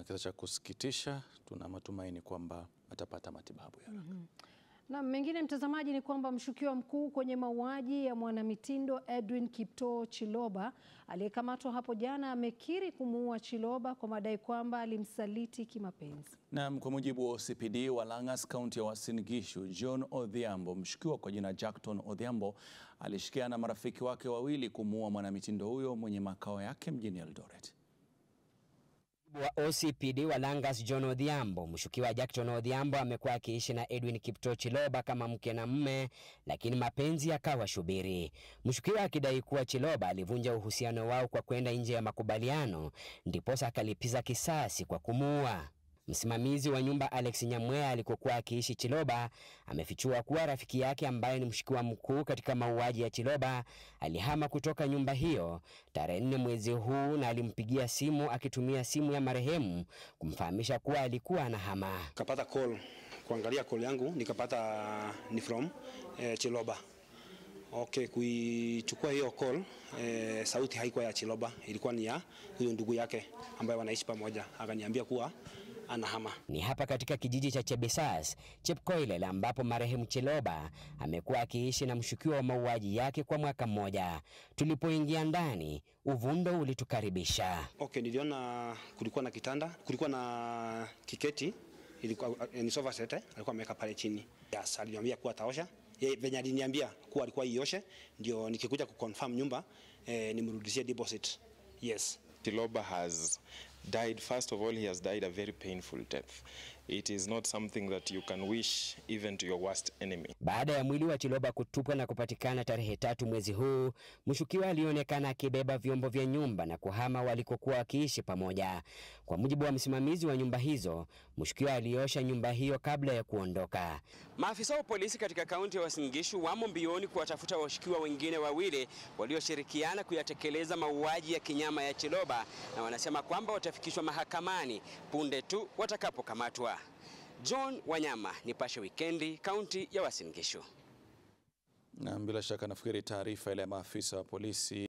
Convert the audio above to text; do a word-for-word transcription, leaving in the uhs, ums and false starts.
kisa cha kusikitisha, tuna matumaini kwamba atapata matibabu ya haraka. Mm -hmm. Na mengine mtazamaji ni kwamba mshukiwa mkuu kwenye mauaji ya mwanamitindo Edwin Kiptoo Chiloba aliyekamatwa hapo jana amekiri kumuua Chiloba kwa madai kwamba alimsaliti kimapenzi. Na kwa mujibu wa O C P D wa Langas, kaunti ya Uasin Gishu John Odhiambo, mshukiwa kwa jina Jackson Odhiambo alishirikiana na marafiki wake wawili kumuua mwanamitindo huyo mwenye makao yake mjini Eldoret. Wa O C P D wa Langas John Odhiambo, mshukiwa Jackson Odhiambo amekuwa akiishi na Edwin Kiptoo Chiloba kama mke na mume, lakini mapenzi yakawa shubiri. Mshukiwa akidai kuwa Chiloba alivunja uhusiano wao kwa kwenda nje ya makubaliano, ndiposa akalipiza kisasi kwa kumuua. Msimamizi wa nyumba Alex Nyamwea alikokuwa akiishi Chiloba amefichua kuwa rafiki yake ambaye ni mshukiwa mkuu katika mauaji ya Chiloba alihama kutoka nyumba hiyo tarehe nne mwezi huu na alimpigia simu akitumia simu ya marehemu kumfahamisha kuwa alikuwa anahama. Kapata call, kuangalia call yangu nikapata ni from eh, Chiloba. Okay, kuichukua hiyo call, eh, sauti haikuwa ya Chiloba, ilikuwa ni ya huyo ndugu yake ambaye wanaishi pamoja. Akaniambia kuwa anahama. Ni hapa katika kijiji cha Chebisas, Chepkoilel, ambapo marehemu Chiloba amekuwa akiishi na mshukiwa wa mauaji yake kwa mwaka mmoja. Tulipoingia ndani, uvundo ulitukaribisha. Okay, niliona kulikuwa na kitanda, kulikuwa na kiketi, ilikuwa ni sofa set, alikuwa ameweka pale chini. Yes, aliniambia kuwa taosha. Yeye venye aliniambia kuwa alikuwa ioshe, ndio nikikuja kuconfirm nyumba eh, nimrudishie deposit. Yes. Chiloba has died. First of all, he has died a very painful death. It is not something that you can wish even to your worst enemy. Baada ya mwili wa Chiloba kutupwa na kupatikana tarehe tatu mwezi huu, mshukiwa alionekana akibeba vyombo vya nyumba na kuhama walikokuwa wakiishi pamoja. Kwa mujibu wa msimamizi wa nyumba hizo, mshukiwa aliosha nyumba hiyo kabla ya kuondoka. Maafisa wa polisi katika kaunti ya Uasin Gishu wamo mbioni kuwatafuta washukiwa wengine wawili walioshirikiana kuyatekeleza mauaji ya kinyama ya Chiloba, na wanasema kwamba watafikishwa mahakamani punde tu watakapokamatwa. John Wanyama, Nipashe Wikendi, kaunti ya Uasin Gishu. Na bila shaka nafikiri taarifa ile ya maafisa wa polisi